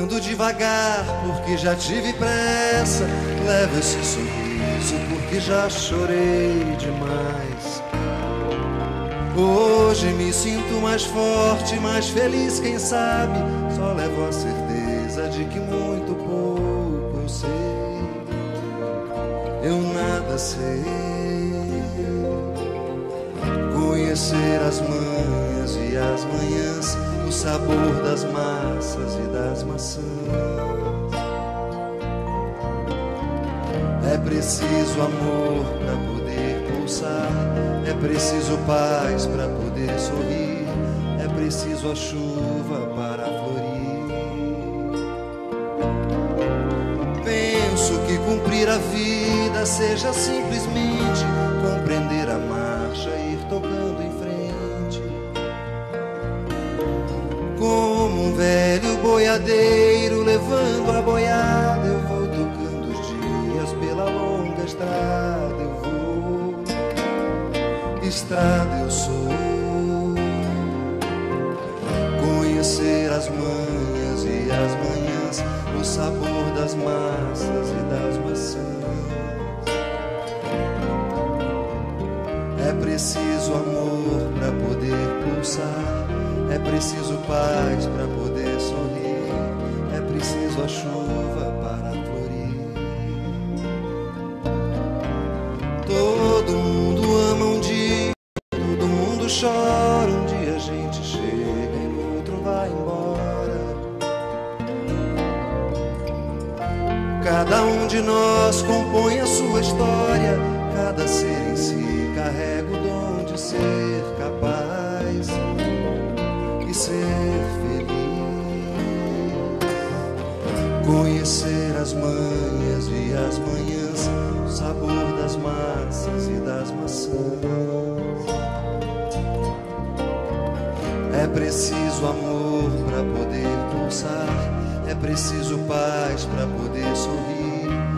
Ando devagar porque já tive pressa. Levo esse sorriso porque já chorei demais. Hoje me sinto mais forte, mais feliz, quem sabe. Só levo a certeza de que muito pouco eu sei. Eu nada sei. Conhecer as manhas e as manhãs, o sabor das massas e das maçãs. É preciso amor para poder pulsar, é preciso paz para poder sorrir, é preciso a chuva para florir. Penso que cumprir a vida seja simplesmente compreender a marcha e ir tocando em frente. Como um velho boiadeiro levando a boiada, eu vou tocando os dias pela longa estrada. Eu vou, estrada eu sou. Conhecer as manhas e as manhãs, o sabor das massas e das maçãs. É preciso amor para poder pulsar, é preciso paz para poder sorrir, é preciso a chuva para florir. Todo mundo ama um dia, todo mundo chora. Um dia a gente chega e no outro vai embora. Cada um de nós compõe a sua história, cada ser em si carrega o dom de ser capaz e ser feliz. Conhecer as manhas e as manhãs, o sabor das massas e das maçãs. É preciso amor para poder pulsar, é preciso paz para poder sorrir,